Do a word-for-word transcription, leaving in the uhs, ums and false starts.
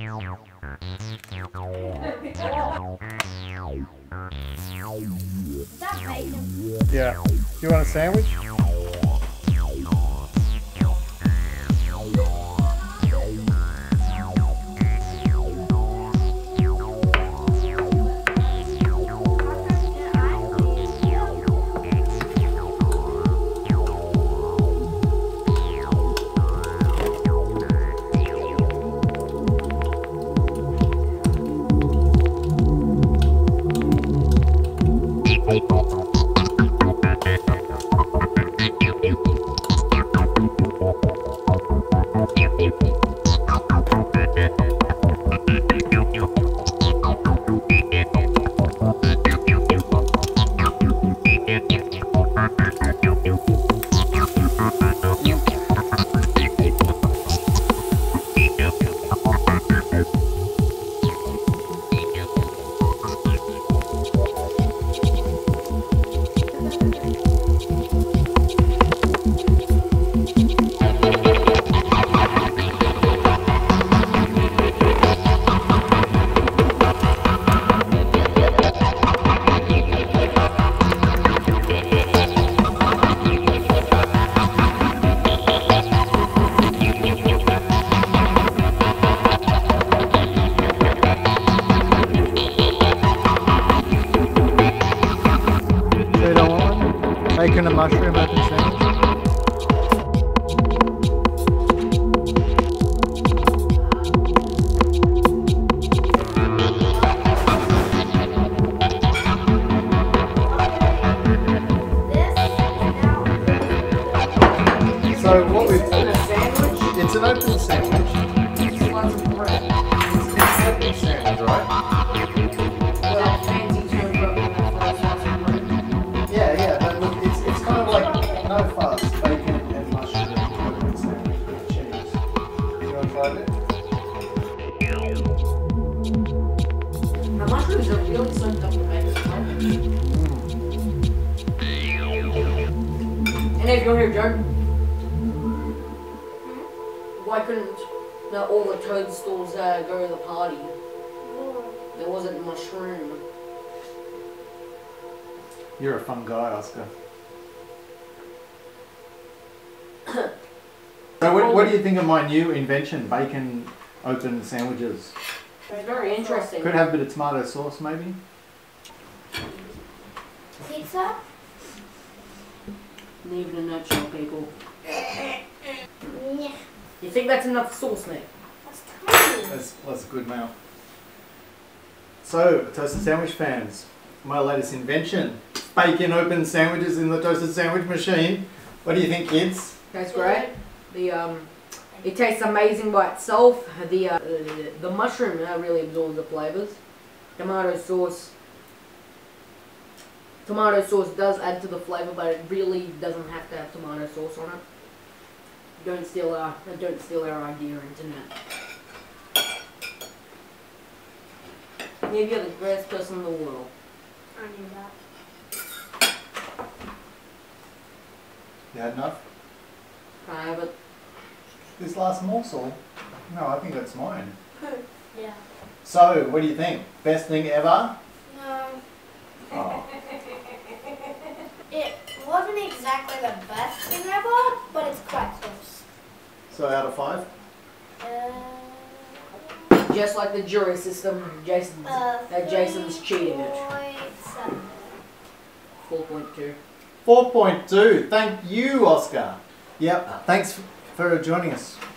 that bacon? Yeah. Do you want a sandwich? Bacon and mushroom open sandwich. So what we've done, it's an open sandwich. It's lots of bread. It's an open sandwich, right? Yeah, yeah, but look, it's, it's kind of like no fuss, bacon and mushroom open sandwich with cheese. You want to try it? The mushrooms are really soaked up in bacon. And if you're here, Joe, why couldn't the, all the toadstools uh, go to the party? There wasn't mushroom. You're a fun guy, Oscar. So what, what do you think of my new invention, bacon open sandwiches? It's very interesting. Could have a bit of tomato sauce maybe? Pizza? Leave it in a nutshell, people. Yeah. You think that's enough sauce, mate? That's tiny. That's, that's a good meal. So, toasted sandwich fans, my latest invention. Bacon open sandwiches in the toasted sandwich machine. What do you think, kids? Tastes great. The um, it tastes amazing by itself. The uh, the, the mushroom uh, really absorbs the flavors. Tomato sauce. Tomato sauce does add to the flavor, but it really doesn't have to have tomato sauce on it. Don't steal our don't steal our idea, internet. Maybe you're the greatest person in the world. I knew that. You had enough? Can I have it? This last morsel? No, I think that's mine. Yeah. So, what do you think? Best thing ever? No. Oh. It wasn't exactly the best thing ever, but it's quite close. So out of five? Uh, Just like the jury system, Jason's uh, that Jason's cheating it. seven. Four point two. four point two. Thank you, Oscar. Yep. Thanks for joining us.